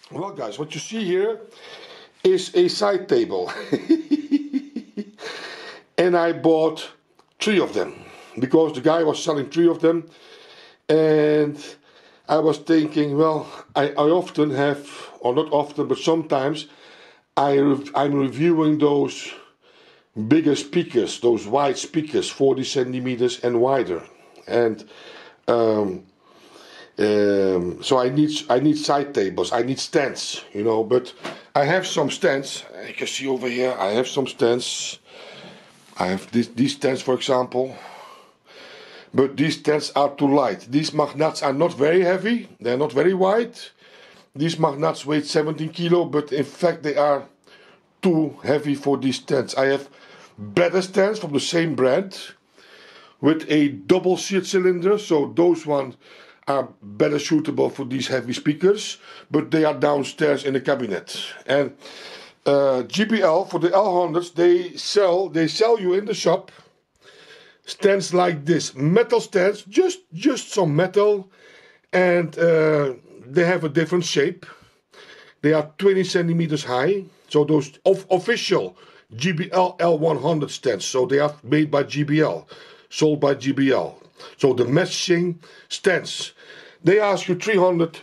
Well, guys, what you see here is a side table. And I bought three of them because the guy was selling three of them. And I was thinking, well, I often have, or not often, but sometimes I'm reviewing those bigger speakers, those wide speakers, 40 centimeters and wider. And um, so I need side tables. I need stands, But I have some stands. You can see over here. I have some stands. I have these stands, for example. But these stands are too light. These magnets are not very heavy. They're not very wide. These magnets weigh 17 kilo, but in fact they are too heavy for these stands. I have better stands from the same brand with a double seat cylinder, so those ones are better suitable for these heavy speakers, but they are downstairs in the cabinet. And GBL for the L100s, they sell you in the shop stands like this, metal stands, just some metal, and they have a different shape. They are 20 centimeters high, so those official GBL L100 stands. So they are made by GBL, sold by GBL. So the meshing stands. They ask you $300.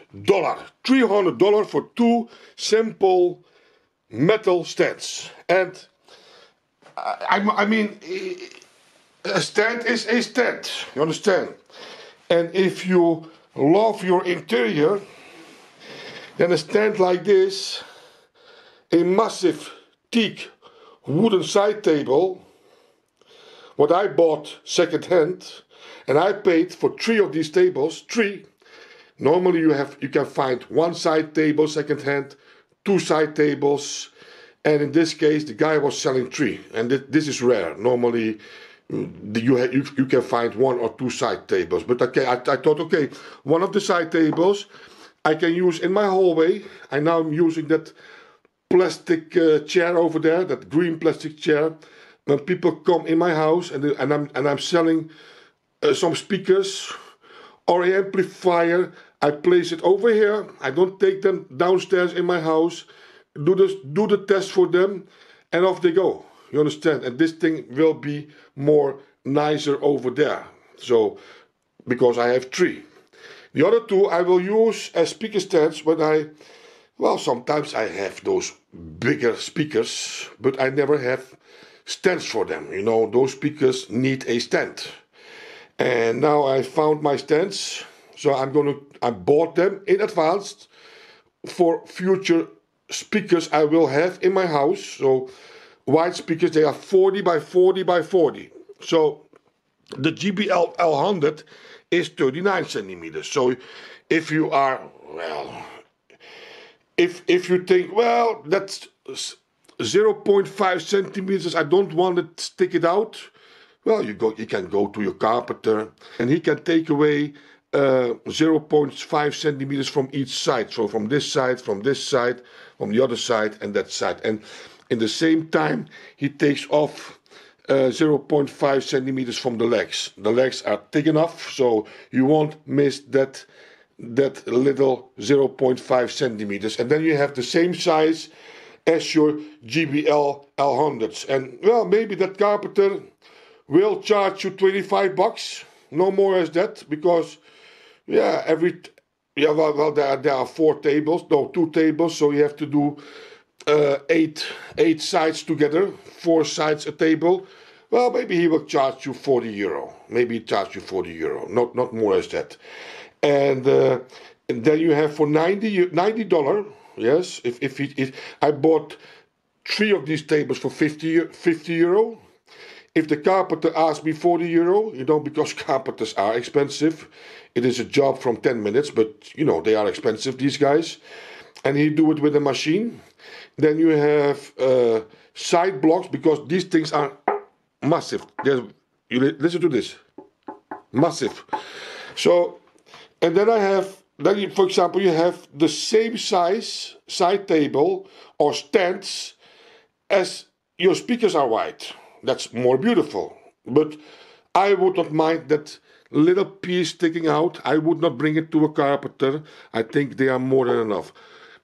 $300 for two simple metal stands. And I mean, a stand is a stand. You understand? And if you love your interior, then a stand like this, a massive teak wooden side table, what I bought second hand, and I paid for three of these tables, three. Normally you can find one side table second hand, two side tables, and in this case the guy was selling three, and this is rare. Normally you can find one or two side tables, but okay, I thought, okay, one of the side tables I can use in my hallway. I'm now using that plastic chair over there, that green plastic chair. When people come in my house and I'm selling some speakers or an amplifier, I place it over here. I don't take them downstairs in my house. Do the test for them, and off they go. You understand? And this thing will be more nicer over there. So, because I have three. The other two I will use as speaker stands when sometimes I have those bigger speakers, but I never have stands for them. Those speakers need a stand. And now I found my stands, so I bought them in advance for future speakers I will have in my house. So wide speakers, they are 40 by 40 by 40. So the GBL L100 is 39 centimeters. So if you are, if you think, that's 0.5 centimeters, I don't want to stick it out. Well, you can go to your carpenter and he can take away 0.5 centimeters from each side. So from this side, from the other side, and that side. And in the same time, he takes off 0.5 centimeters from the legs. The legs are thick enough, so you won't miss that little 0.5 centimeters. And then you have the same size as your GBL L100s. And maybe that carpenter will charge you $25, no more as that, because there are two tables, so you have to do eight sides together, four sides a table. Well, maybe he will charge you €40. Maybe he charge you €40, not more as that. And then you have for $90. Yes, if I bought three of these tables for €50. If the carpenter asks me €40, because carpenters are expensive, it is a job from 10 minutes, but they are expensive, these guys, and he do it with a machine. Then you have side blocks, because these things are massive. Listen to this, massive. So, and then for example, you have the same size side table or stands as your speakers are wide. That's more beautiful. But I would not mind that little piece sticking out. I would not bring it to a carpenter. I think they are more than enough.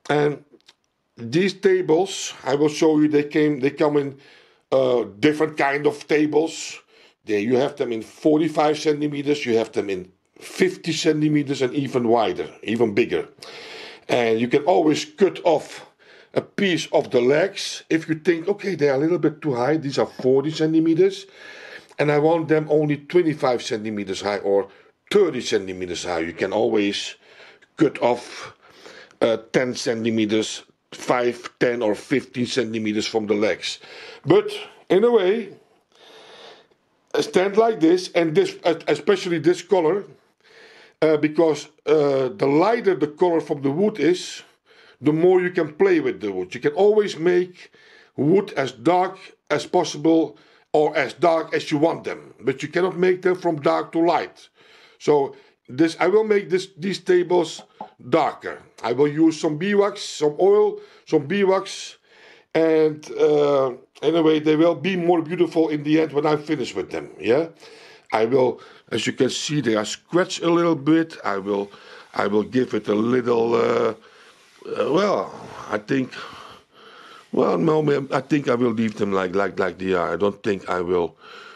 And these tables, I will show you, they come in different kind of tables. You have them in 45 centimeters, you have them in 50 centimeters, and even wider, even bigger. And you can always cut off a piece of the legs if you think, okay, they are a little bit too high. These are 40 centimeters, and I want them only 25 centimeters high or 30 centimeters high. You can always cut off 10 centimeters, 5, 10 or 15 centimeters from the legs. But in a way, stand like this, and this, especially this color, because the lighter the color from the wood is, the more you can play with the wood. You can always make wood as dark as possible or as dark as you want them, but you cannot make them from dark to light. So I will make these tables darker. I will use some beeswax, some oil, some beeswax, and anyway, they will be more beautiful in the end when I'm finished with them. Yeah, I will, as you can see, they are scratched a little bit. I will give it a little. Well, I think. Well, no, I think I will leave them like they are. I don't think I will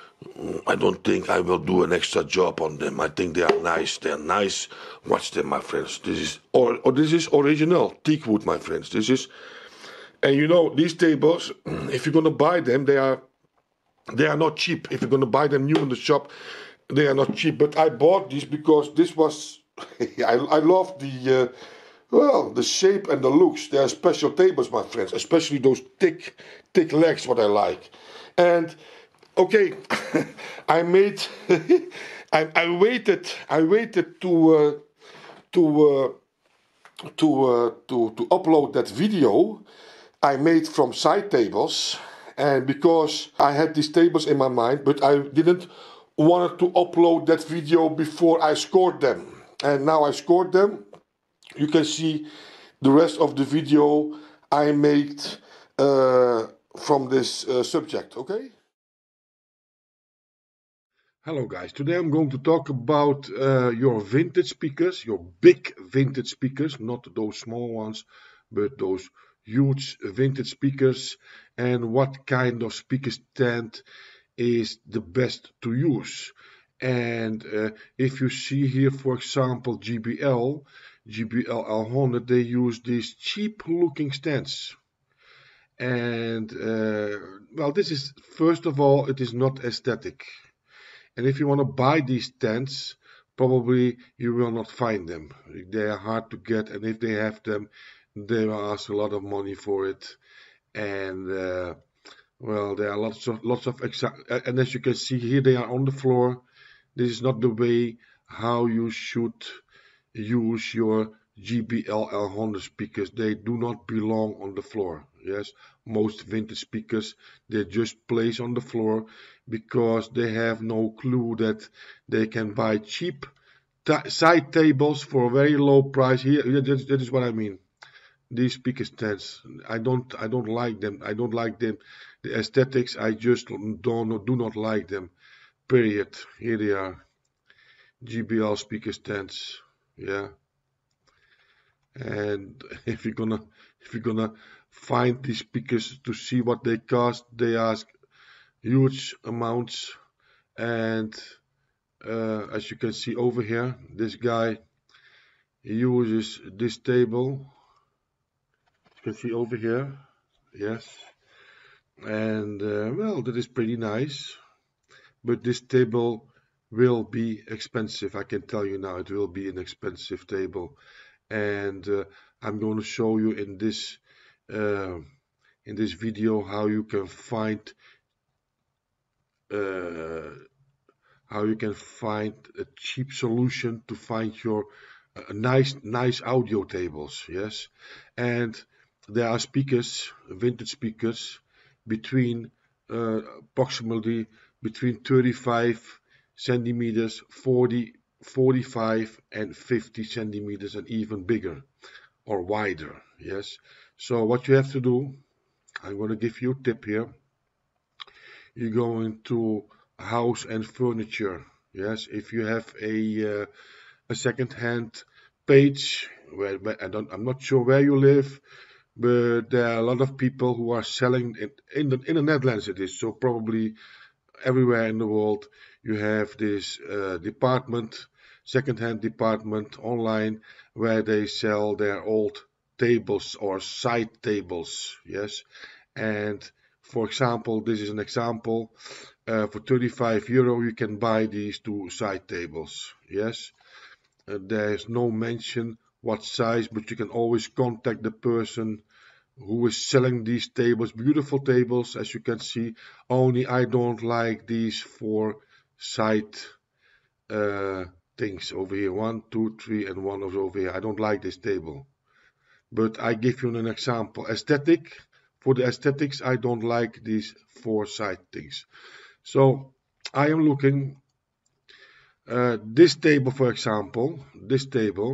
do an extra job on them. I think they are nice. They are nice. Watch them, my friends. This is original teak wood, my friends. This is, and you know, these tables, if you're gonna buy them, they are not cheap. If you're gonna buy them new in the shop, they are not cheap. But I bought these because this was, I love the. Well, the shape and the looks, they are special tables, my friends, especially those thick legs, what I like. And, okay, I made, I waited to upload that video I made from side tables, and because I had these tables in my mind, but I didn't want to upload that video before I scored them. And now I scored them. You can see the rest of the video I made from this subject, okay? Hello guys, today I'm going to talk about your vintage speakers, your big vintage speakers, not those small ones, but those huge vintage speakers, and what kind of speaker stand is the best to use. And if you see here, for example, JBL L100, they use these cheap looking stands. And well, this is, first of all, it is not aesthetic. And if you want to buy these stands, probably you will not find them. They are hard to get, and if they have them, they will ask a lot of money for it. And well, there are lots of and as you can see here, they are on the floor. This is not the way how you should use your JBL L100 speakers. They do not belong on the floor. Yes, most vintage speakers, they just place on the floor because they have no clue that they can buy cheap side tables for a very low price. Here, that is what I mean. These speaker stands, I don't like them. I don't like them. The aesthetics, I just do not like them. Period. Here they are. JBL speaker stands. Yeah. And if you're gonna find these speakers to see what they cost, they ask huge amounts. And as you can see over here, this guy uses this table. You can see over here, yes. And well, that is pretty nice. But this table will be expensive. I can tell you now, it will be an expensive table. And I'm going to show you in this video how you can find a cheap solution to find your nice audio tables. Yes, and there are speakers, vintage speakers, between approximately between 35 centimeters, 40, 45 and 50 centimeters, and even bigger or wider. Yes, so what you have to do, I'm going to give you a tip here. You go into house and furniture. Yes, if you have a second-hand page, I'm not sure where you live, but there are a lot of people who are selling it in the Netherlands. It is so probably everywhere in the world. You have this department, second-hand department online, where they sell their old tables or side tables. Yes, and for example, this is an example. For 35 euro, you can buy these two side tables. Yes, there is no mention what size, but you can always contact the person who is selling these tables. Beautiful tables, as you can see. Only I don't like these four side things over here. 1, 2, 3, and one is over here. I don't like this table. But I give you an example. Aesthetic. For the aesthetics, I don't like these four side things. So I am looking this table, for example. This table,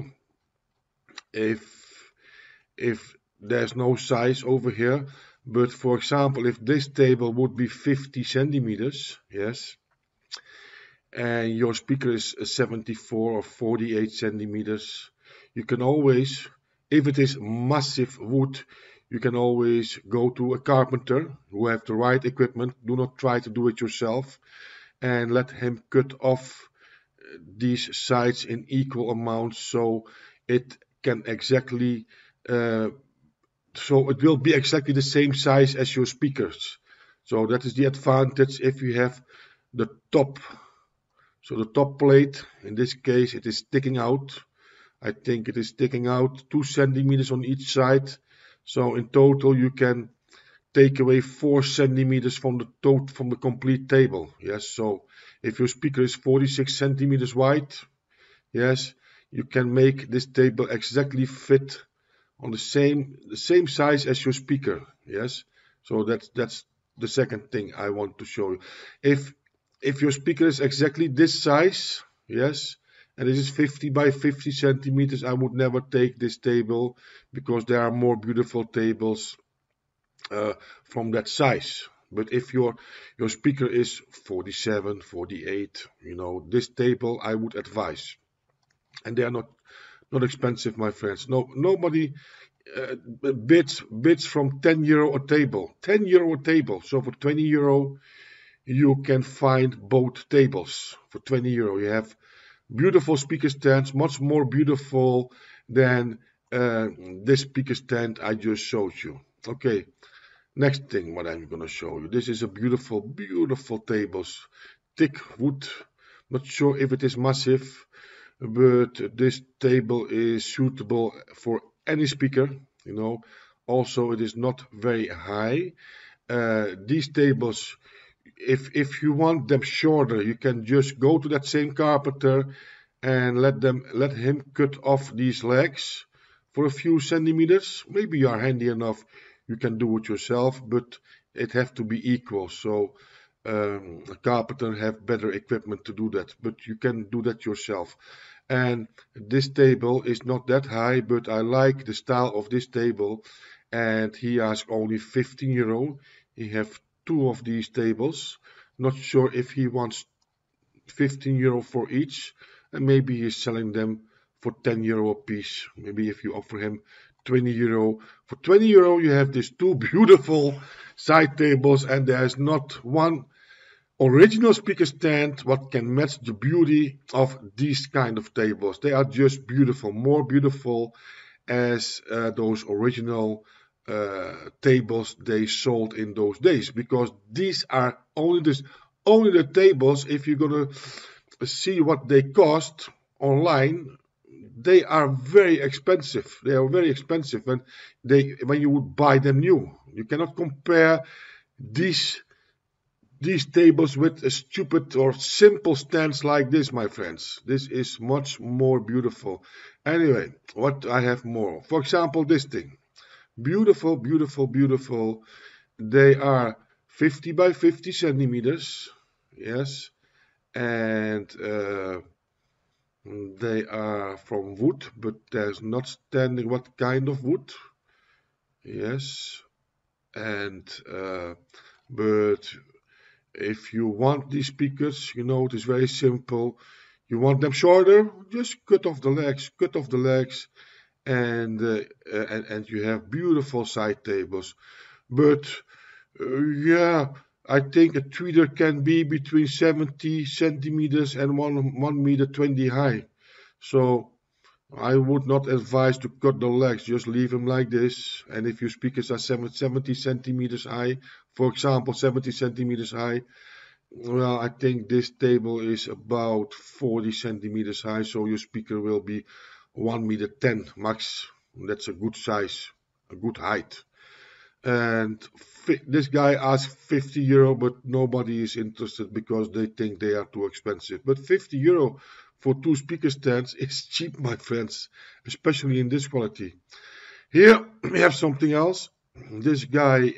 if there's no size over here, but for example, if this table would be 50 centimeters, yes, and your speaker is 74 or 48 centimeters, you can always, if it is massive wood, you can always go to a carpenter who have the right equipment. Do not try to do it yourself, and let him cut off these sides in equal amounts, so it can exactly so it will be exactly the same size as your speakers. So that is the advantage if you have the top. So the top plate, in this case, it is sticking out. I think it is sticking out 2 centimeters on each side. So in total, you can take away 4 centimeters from the complete table. Yes. So if your speaker is 46 centimeters wide, yes, you can make this table exactly fit on the same size as your speaker. Yes, so that's the second thing I want to show you. If your speaker is exactly this size, yes, and this is 50 by 50 centimeters, I would never take this table, because there are more beautiful tables from that size. But if your speaker is 47, 48, this table I would advise. And they are not expensive, my friends. Nobody bids from 10 euro a table. 10 euro a table. So for 20 euro, you can find both tables. For 20 euro, you have beautiful speaker stands, much more beautiful than this speaker stand I just showed you. Okay, next thing what I'm going to show you. This is a beautiful, beautiful tables. Thick wood. Not sure if it is massive, but this table is suitable for any speaker. Also it is not very high. These tables, if you want them shorter, you can just go to that same carpenter and let him cut off these legs for a few centimeters. Maybe you are handy enough, you can do it yourself, but it have to be equal. So a carpenter have better equipment to do that, but you can do that yourself. And this table is not that high, but I like the style of this table, and he asked only 15 euro. He have 2 of these tables. Not sure if he wants 15 euro for each, and maybe he's selling them for 10 euro a piece. Maybe if you offer him 20 euro. For 20 euro you have these 2 beautiful side tables, and there's not one original speaker stand what can match the beauty of these kind of tables. They are just beautiful, more beautiful as those original tables they sold in those days, because these are only the tables. If you're gonna see what they cost online, they are very expensive. They are very expensive when you would buy them new. You cannot compare these tables with a stupid or simple stands like this, my friends. This is much more beautiful. Anyway, what I have more. For example, this thing. Beautiful, beautiful, beautiful. They are 50 by 50 centimeters. Yes. And they are from wood, but there's not standing what kind of wood. Yes. And but if you want these speakers, it is very simple. You want them shorter, just cut off the legs, and you have beautiful side tables. But yeah, I think a tweeter can be between 70 centimeters and 1 meter 20 high. So I would not advise to cut the legs, just leave them like this. And if your speakers are 70 centimeters high, for example, 70 centimeters high, well, I think this table is about 40 centimeters high, so your speaker will be 1 meter 10 max. That's a good size, a good height. And this guy asked 50 euro, but nobody is interested because they think they are too expensive. But 50 euro for two speaker stands is cheap, my friends, especially in this quality. Here we have something else. This guy,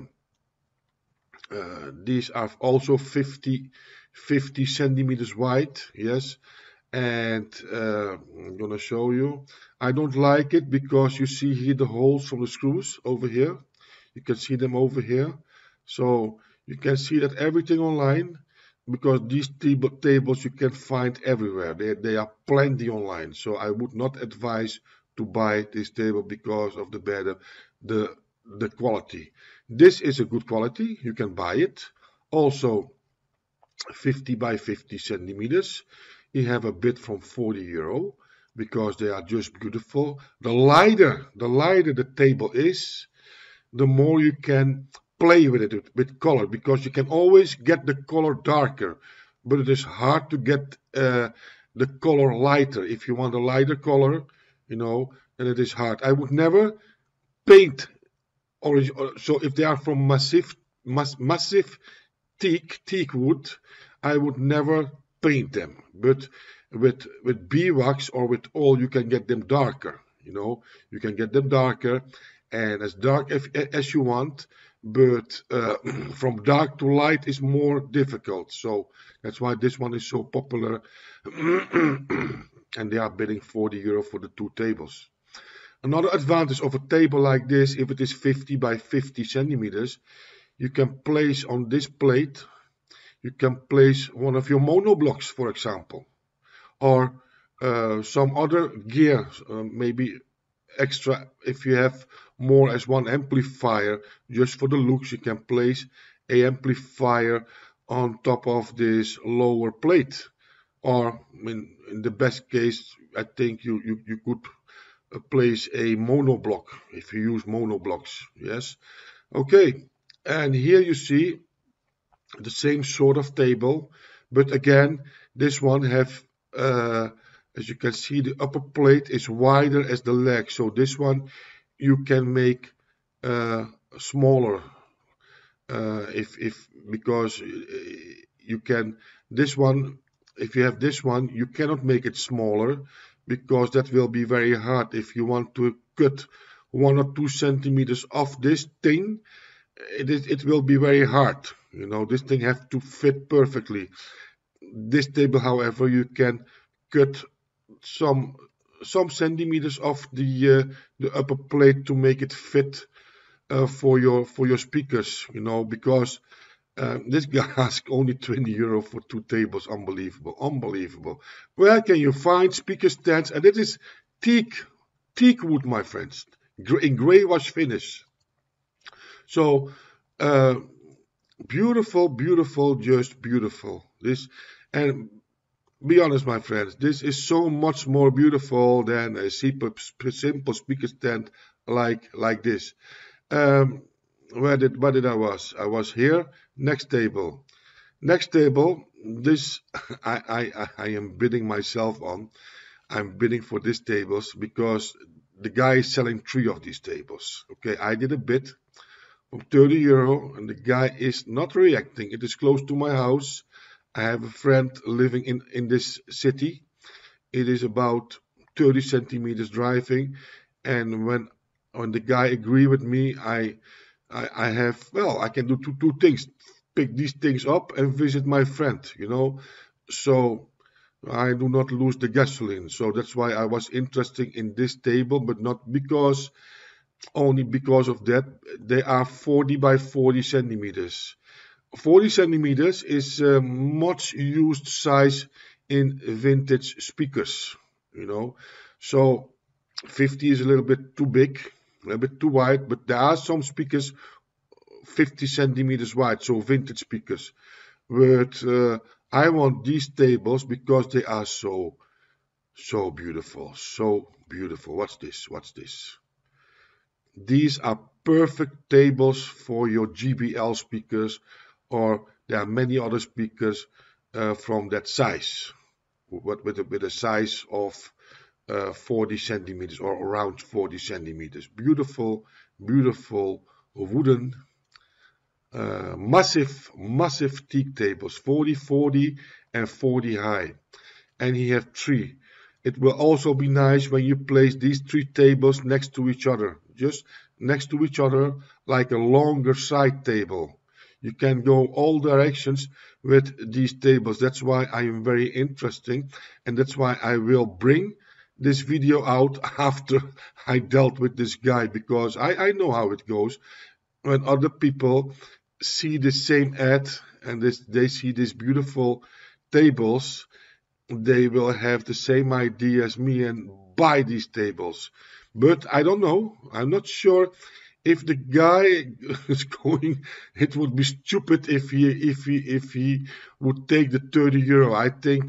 these are also 50 centimeters wide, yes. And I'm gonna show you. I don't like it because you see here the holes from the screws over here. You can see them over here. So you can see that everything online, because these tables you can find everywhere. They are plenty online. So I would not advise to buy this table because of the quality. This is a good quality. You can buy it. Also 50 by 50 centimeters. You have a bid from 40 euro because they are just beautiful. The lighter the table is, the more you can play with it with color, because you can always get the color darker, but it is hard to get the color lighter. If you want a lighter color, you know, then it is hard. I would never paint so if they are from massive teak wood, I would never paint them. But with beeswax or with oil, you can get them darker. You know, you can get them darker and as dark as you want. But from dark to light is more difficult. So that's why this one is so popular. And they are bidding 40 euro for the two tables. Another advantage of a table like this, if it is 50 by 50 centimeters, you can place on this plate, you can place one of your monoblocks, for example, or some other gear, maybe extra. If you have more as one amplifier, just for the looks, you can place a amplifier on top of this lower plate. Or in the best case, I think you could place a monoblock if you use monoblocks. Yes. Okay. And here you see the same sort of table, but again, this one have, as you can see, the upper plate is wider as the leg. So this one you can make smaller, because you can this one. If you have this one, you cannot make it smaller because that will be very hard. If you want to cut 1 or 2 centimeters off this thing, it will be very hard. You know, this thing has to fit perfectly. This table, however, you can cut some centimeters off the upper plate to make it fit for your speakers. You know, because this guy asked only 20 euro for two tables. Unbelievable, unbelievable. Where can you find speaker stands? And it is teak wood, my friends, in grey wash finish. So beautiful, beautiful, just beautiful. This, and be honest, my friends, this is so much more beautiful than a simple speaker stand like this. Where did I was? I was here. Next table. Next table. This I am bidding myself on. I'm bidding for these tables because the guy is selling 3 of these tables. Okay, I did a bid from 30 euro and the guy is not reacting. It is close to my house. I have a friend living in this city. It is about 30 centimeters driving, and when the guy agree with me, I have, well, I can do two things: pick these things up and visit my friend, you know. So I do not lose the gasoline. So that's why I was interested in this table, but not because only because of that. They are 40 by 40 centimeters. 40 centimeters is a much used size in vintage speakers, you know. So 50 is a little bit too big, a little bit too wide, but there are some speakers 50 centimeters wide, so vintage speakers. But I want these tables because they are so beautiful, so beautiful. What's this? What's this? These are perfect tables for your JBL speakers, or there are many other speakers from that size, with a size of 40 centimeters or around 40 centimeters. Beautiful, beautiful wooden, massive teak tables, 40, 40, and 40 high. And he have 3. It will also be nice when you place these 3 tables next to each other, just next to each other, like a longer side table. You can go all directions with these tables. That's why I am very interesting, and that's why I will bring this video out after I dealt with this guy, because I know how it goes when other people see the same ad and they see these beautiful tables. They will have the same idea as me and buy these tables. But I don't know. I'm not sure if the guy is going. It would be stupid if he would take the 30 euro. I think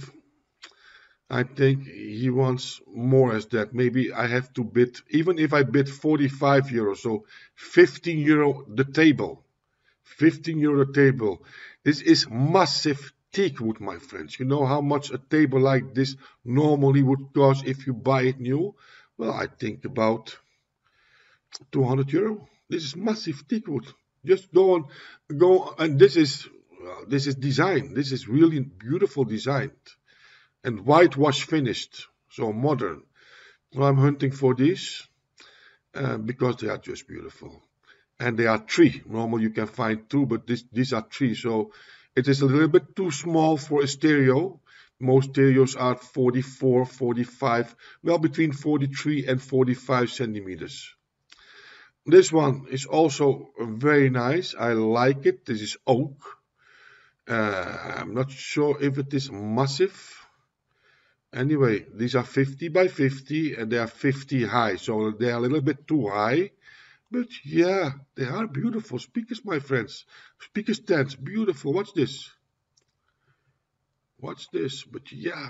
he wants more as that. Maybe I have to bid, even if I bid 45 euros, so 15 euro the table. 15 euro table. This is massive teak wood, my friends. You know how much a table like this normally would cost if you buy it new? Well, I think about 200 euro. This is massive teak wood. Just go and this is design. This is really beautiful designed and whitewash finished, so modern. Well, I'm hunting for these because they are just beautiful. And they are 3. Normally you can find 2, but these are 3. So it is a little bit too small for a stereo. Most stereos are 44, 45, well, between 43 and 45 centimeters. This one is also very nice. I like it. This is oak. I'm not sure if it is massive. Anyway, these are 50 by 50 and they are 50 high. So they are a little bit too high. But yeah, they are beautiful speakers, my friends. Speaker stands, beautiful. What's this? What's this? But yeah,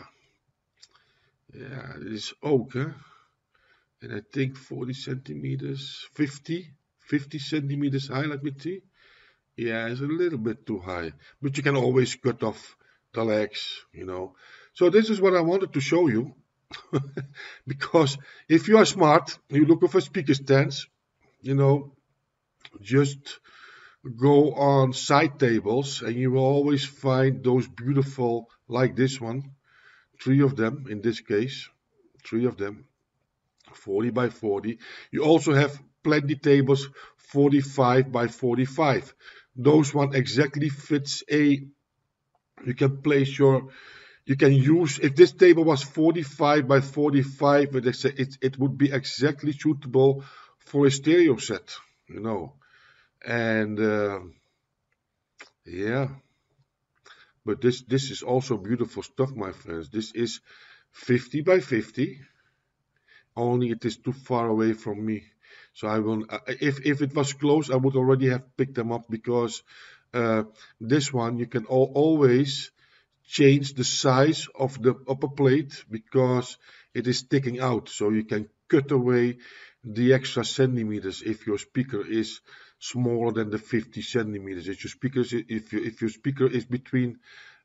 it is oak, huh? And I think 40 centimeters, 50 centimeters high, let me see. Yeah, it's a little bit too high. But you can always cut off the legs, you know. So this is what I wanted to show you. Because if you are smart, you're looking for speaker stands, you know, just go on side tables and you will always find those beautiful, like this one, 3 of them in this case, 3 of them, 40 by 40. You also have plenty tables 45 by 45. Those one exactly fits you can place you can use, if this table was 45 by 45, it would be exactly suitable for a stereo set, you know. And yeah, but this is also beautiful stuff, my friends. This is 50 by 50, only it is too far away from me. So I will, if it was close, I would already have picked them up, because this one you can always change the size of the upper plate because it is sticking out. So you can cut away the extra centimeters if your speaker is smaller than the 50 centimeters. If your speaker is between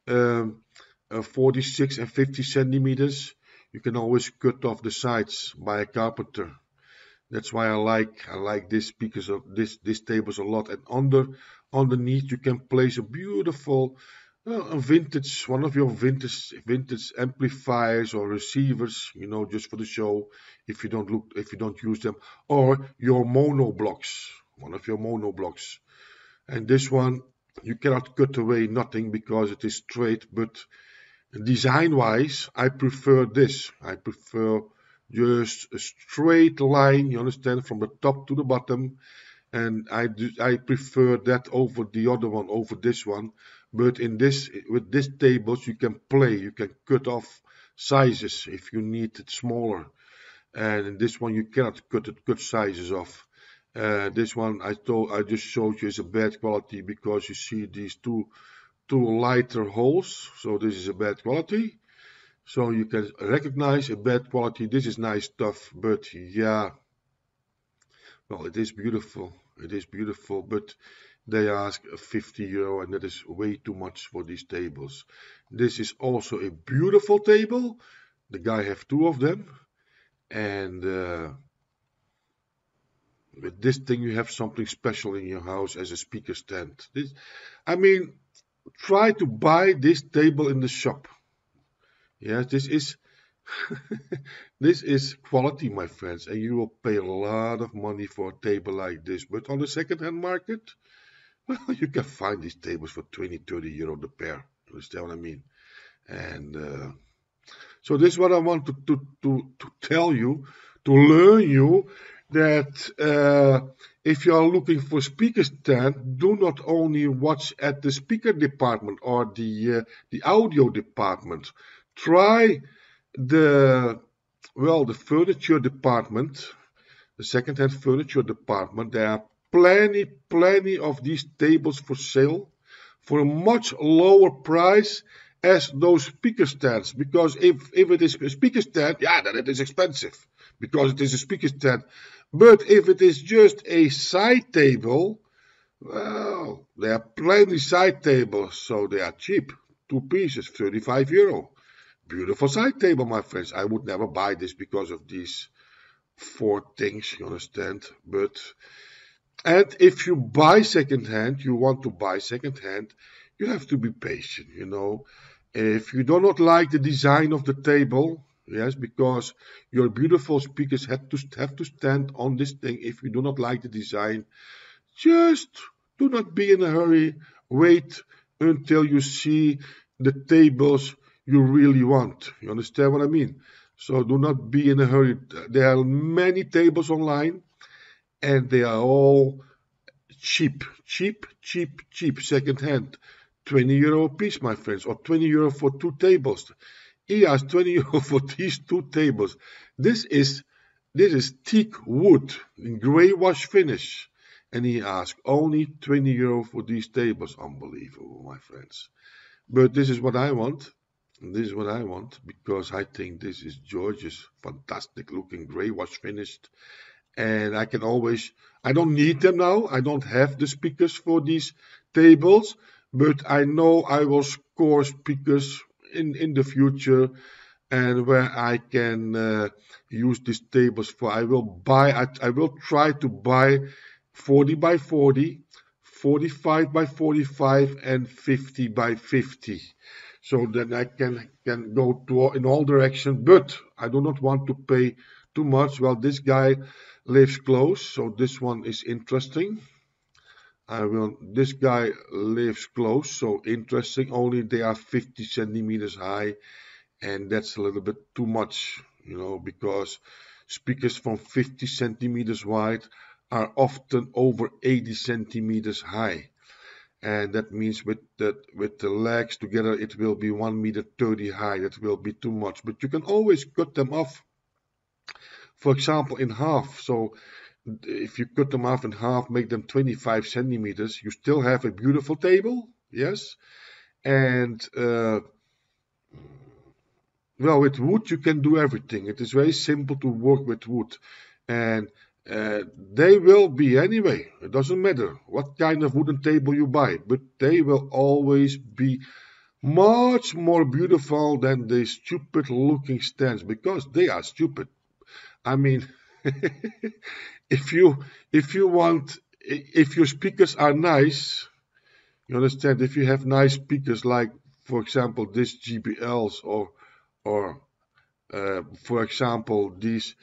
46 and 50 centimeters, you can always cut off the sides by a carpenter. That's why I like these speakers of these tables a lot. And underneath you can place a beautiful one of your vintage amplifiers or receivers, you know, just for the show, if you don't use them, or your mono blocks, one of your mono blocks. And this one you cannot cut away nothing because it is straight, but design wise I prefer this. I prefer just a straight line, you understand, from the top to the bottom. And I prefer that over the other one, over this one. But with this tables you can play, you can cut off sizes if you need it smaller. and in this one you cannot cut sizes off. This one I just showed you is a bad quality because you see these two lighter holes, so this is a bad quality. So you can recognize a bad quality. This is nice stuff, but yeah, well, it is beautiful. It is beautiful, but they ask €50, and that is way too much for these tables. This is also a beautiful table. The guy have two of them, and with this thing you have something special in your house as a speaker stand. I mean, try to buy this table in the shop. Yes, this is this is quality, my friends, and you will pay a lot of money for a table like this. But on the second-hand market, well, you can find these tables for 20, €30 the pair. You understand what I mean? And so this is what I want to tell you, to learn you, that if you are looking for speaker stand, do not only watch at the speaker department or the audio department. Try the furniture department, the second-hand furniture department. There are plenty of these tables for sale for a much lower price as those speaker stands. Because if it is a speaker stand, yeah, then it is expensive because it is a speaker stand. But if it is just a side table, well, there are plenty side tables, so they are cheap. 2 pieces, €35. Beautiful side table, my friends. I would never buy this because of these 4 things, you understand? And if you buy second-hand, you want to buy second-hand, you have to be patient, you know. If you do not like the design of the table, yes, because your beautiful speakers have to stand on this thing. If you do not like the design, just do not be in a hurry. Wait until you see the tables you really want. You understand what I mean? So do not be in a hurry. There are many tables online, and they are all cheap, second-hand. €20 a piece, my friends, or €20 for 2 tables. He asked €20 for these 2 tables. This is teak wood in grey wash finish, and he asked only €20 for these tables. Unbelievable, my friends. But this is what I want. This is what I want because I think this is George's fantastic looking grey wash finished, and I don't need them now. I don't have the speakers for these tables, but I know I will score speakers in the future, and where I can use these tables for. I will try to buy 40 by 40, 45 by 45, and 50 by 50. So then I can go in all directions, but I do not want to pay too much. Well, this guy lives close, so this one is interesting. This guy lives close, so interesting. Only they are 50 centimeters high, and that's a little bit too much, you know, because speakers from 50 centimeters wide are often over 80 centimeters high. And that means with the legs together it will be 1.30 meters high. That will be too much, but you can always cut them off, for example, in half. So if you cut them off in half, make them 25 centimeters, you still have a beautiful table, yes. And well, with wood you can do everything. It is very simple to work with wood, and they will be anyway. It doesn't matter what kind of wooden table you buy, but they will always be much more beautiful than the stupid looking stands, because they are stupid. I mean, if your speakers are nice, you understand, if you have nice speakers like, for example, this JBLs or for example these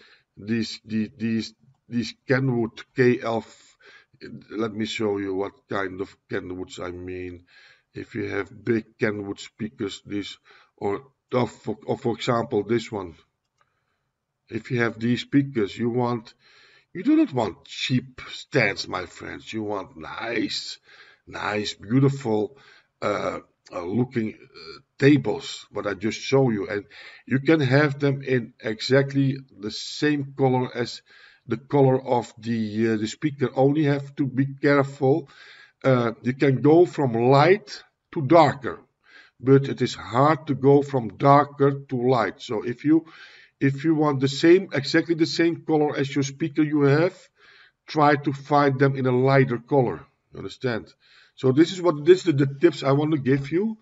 Kenwood KL. Let me show you what kind of Kenwoods I mean. If you have big Kenwood speakers, or for example this one. If you have these speakers, you do not want cheap stands, my friends. You want nice, beautiful looking tables, what I just show you, and you can have them in exactly the same color as the color of the speaker. Only have to be careful. You can go from light to darker, but it is hard to go from darker to light. So if you want exactly the same color as your speaker you have, try to find them in a lighter color. You understand? So this is the tips I want to give you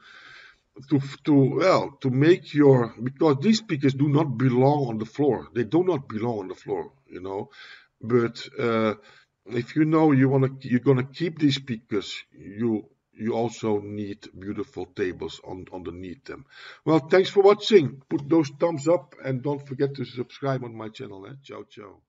to make your, because these speakers do not belong on the floor. They do not belong on the floor, you know. But if you know you're gonna keep these speakers, you also need beautiful tables underneath them. Well, thanks for watching. Put those thumbs up and don't forget to subscribe on my channel. Ciao, ciao.